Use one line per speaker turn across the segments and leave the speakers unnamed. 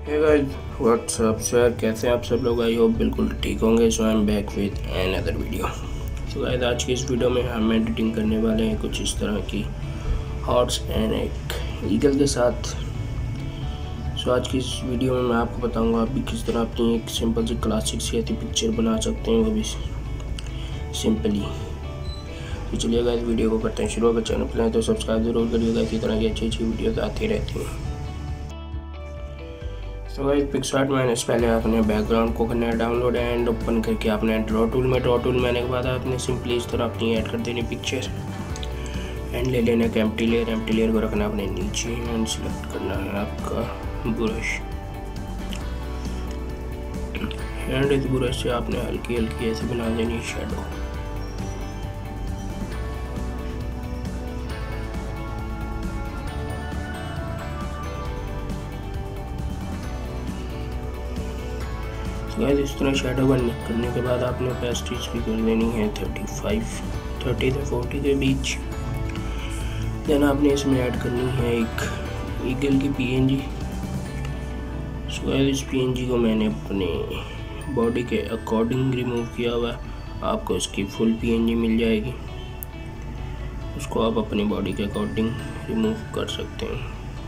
Hey guys what's up sir, कैसे हैं आप सब लोग? आई होप बिल्कुल ठीक होंगे। So I am back with another video. तो गाइस आज की इस वीडियो में हम एडिटिंग करने वाले हैं कुछ इस तरह की हॉर्स एंड एक ईगल के साथ। सो आज की इस वीडियो में मैं आपको बताऊंगा आप भी किस तरह अपनी एक सिंपल सी क्लासिक सी ऐसी पिक्चर बना सकते हैं, वो भी सिंपली। तो चलिए गाइस वीडियो को करते हैं शुरू। अगर चैनल पर आए तो सब्सक्राइब जरूर करिएगा, इसी तरह की अच्छी अच्छी वीडियोस आती रहती हैं। तो गाइस पिक्सआर्ट में आने से पहले आपने बैकग्राउंड को करना है डाउनलोड एंड ओपन करके आपने ड्रॉ टूल में आने के बाद आपने सिंपली इस तरह अपनी ऐड कर देनी पिक्चर एंड ले लेना है एम्प्टी लेयर को रखना अपने नीचे एंड सिलेक्ट करना है आपका ब्रश एंड इस ब्रश से आपने हल्की हल्की ऐसे बना देनी शेडो। गाइस इस तरह शेडो करने के बाद आपने ओपेसिटी की कर देनी है 30 से 40 के बीच। देन आपने इसमें ऐड करनी है एक ईगल की पीएनजी। सो गाइस इस पीएनजी को मैंने अपने बॉडी के अकॉर्डिंग रिमूव किया हुआ है। आपको इसकी फुल पीएनजी मिल जाएगी, उसको आप अपनी बॉडी के अकॉर्डिंग रिमूव कर सकते हैं।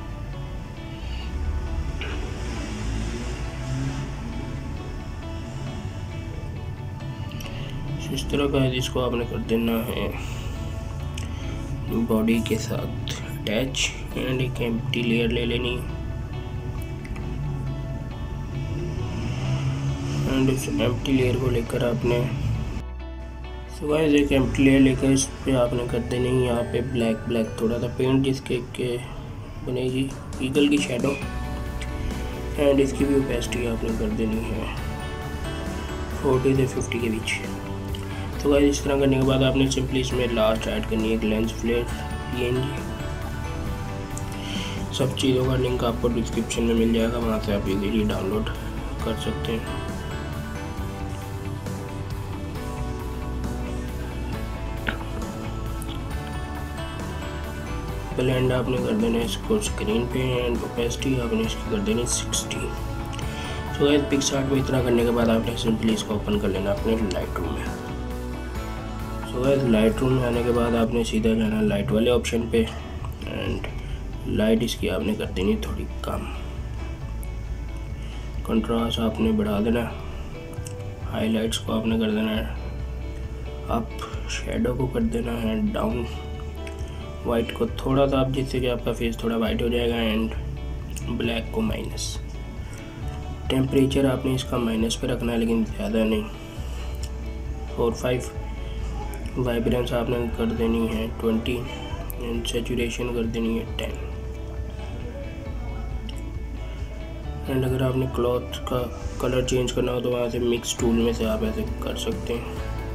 इस तरह का है, इसको आपने कर देना है बॉडी के साथ अटैच एंड एक एम्प्टी लेयर ले लेनी एंड उस एम्प्टी लेयर को लेकर आपने गाइस एक एम्प्टी लेयर लेकर इस पे आपने कर देनी है यहाँ पे ब्लैक थोड़ा सा पेंट, जिसके के बनेगी ईगल की शेडो एंड इसकी भी ओपेसिटी आपने कर देनी है 40 से 50 के बीच। तो गाइस इस तरह करने के बाद आपने सिंपली इसमें लास्ट ऐड करनी है एक लेंस फ्लेयर पीएनजी। सब चीज़ों का लिंक आपको डिस्क्रिप्शन में मिल जाएगा, वहाँ से आप इजीली डाउनलोड कर सकते हैं। ब्लेंड आपने कर देना है इसको स्क्रीन पे एंड ओपेसिटी आपने इसकी कर देनी 60। तो गाइस पिक्सआर्ट में इतना करने के बाद आपने सिंपली इसको ओपन कर लेना अपने लाइट रूम में। तो गाइस लाइट रूम में आने के बाद आपने सीधा जाना लाइट वाले ऑप्शन पे एंड लाइट इसकी आपने कर देनी थोड़ी कम, कंट्रास्ट आपने बढ़ा देना, हाइलाइट्स को आपने कर देना है अप, शेडो को कर देना है डाउन, वाइट को थोड़ा सा आप जिससे कि आपका फेस थोड़ा वाइट हो जाएगा एंड ब्लैक को माइनस। टेम्परेचर आपने इसका माइनस पे रखना है लेकिन ज़्यादा नहीं, 4-5। वाइब्रेंस आपने कर देनी है 20 एंड सैचुरेशन कर देनी है 10। एंड अगर आपने क्लॉथ का कलर चेंज करना हो तो वहाँ से मिक्स टूल में से आप ऐसे कर सकते हैं।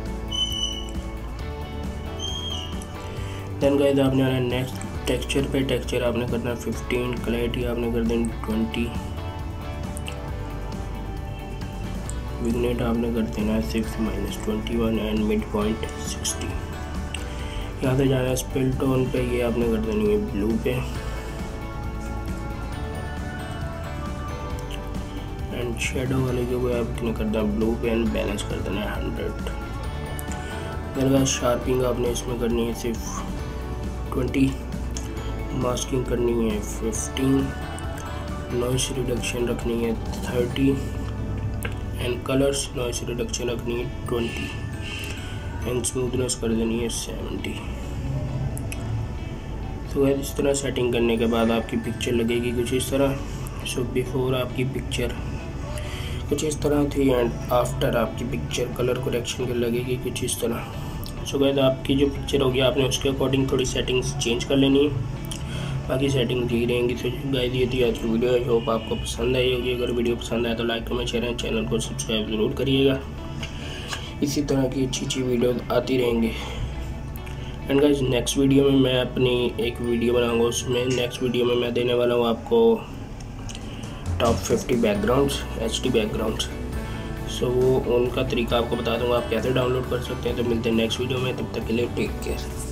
देन गाइस आपने आना नेक्स्ट टेक्सचर पे, टेक्सचर आपने करना 15, क्लैरिटी आपने कर देनी 20, विग्नेट आपने कर देना है 6-21 एंड मिड पॉइंट 60। यहाँ से जाना है स्पिल टोन पे, ये आपने कर देनी है ब्लू पे एंड शेडो वाले के वो आपने कर देना ब्लू पे एंड बैलेंस कर देना है 100। देन शार्पिंग आपने इसमें करनी है सिर्फ 20, मास्किंग करनी है 15, नॉइस रिडक्शन रखनी है 30 एंड कलर्स नॉइस रिडक्शन रखनी है 20 एंड स्मूथनेस कर देनी है 70। तो इस तरह सेटिंग करने के बाद आपकी पिक्चर लगेगी कुछ इस तरह। सो बिफोर आपकी पिक्चर कुछ इस तरह थी एंड आफ्टर आपकी पिक्चर कलर करेक्शन के लगेगी कुछ इस तरह। सो गाइस आपकी जो पिक्चर होगी आपने उसके अकॉर्डिंग थोड़ी सेटिंग्स चेंज कर लेनी है, बाकी सेटिंग ठीक रहेंगी। तो गाइस ये थी आज की वीडियो, आई होप आपको पसंद आई होगी। अगर वीडियो पसंद आए तो like comment share and channel को सब्सक्राइब ज़रूर करिएगा, इसी तरह की अच्छी वीडियो आती रहेंगी। एंड गाइस नेक्स्ट वीडियो में मैं अपनी एक वीडियो बनाऊंगा, उसमें नेक्स्ट वीडियो में मैं देने वाला हूँ आपको top 50 backgrounds, HD backgrounds. So वो उनका तरीका आपको बता दूँगा आप कैसे डाउनलोड कर सकते हैं। तो मिलते हैं नेक्स्ट वीडियो में, तब तक के लिए टेक केयर।